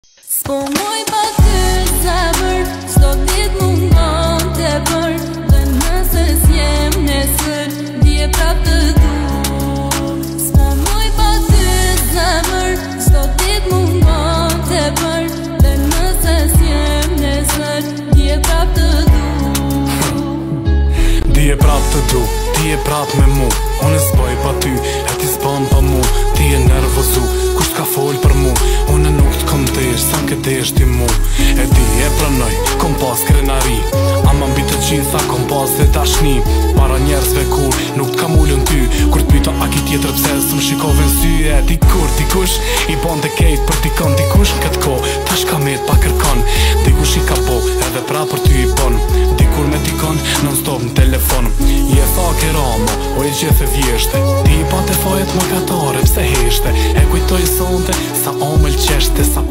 S'po moj pa ty zemër, s'do dit mungon të bër. Dhe nëse s'jem nesër, dje prap të du. S'po moj pa ty zemër, s'do dit mungon të bër. Dhe nëse s'jem nesër, dje prap të du. Dje prap të du, dje prap me mu. Unë s'boj pa ty, e ti s'ban pa mu. Ti e nervozu, kusht ka fol për mu. Unë nuk t'kom desh, sa nke desh ti mu. E di e pranoj, kom pas krenari. Ama mbi të gjitha kom pas dhe dashni. Para njerëzve kur nuk t'kam ullën ty. Kur t'pyta a ki tjetër pse s'm shikove n'sy. E dikur dikush i bon dhe kejt për dikon. Dikush n'ket ko, tash ka met pa kërkon. Dikush i ka po, edhe pra për ty i bon. Dikur me dikon, non stop në telefon. Je tha keramo, o e gjithë e vjeshte. Ti i pate fajet më gatare, pse heshte. E kujtoj sonte, sa omël qeshte, sa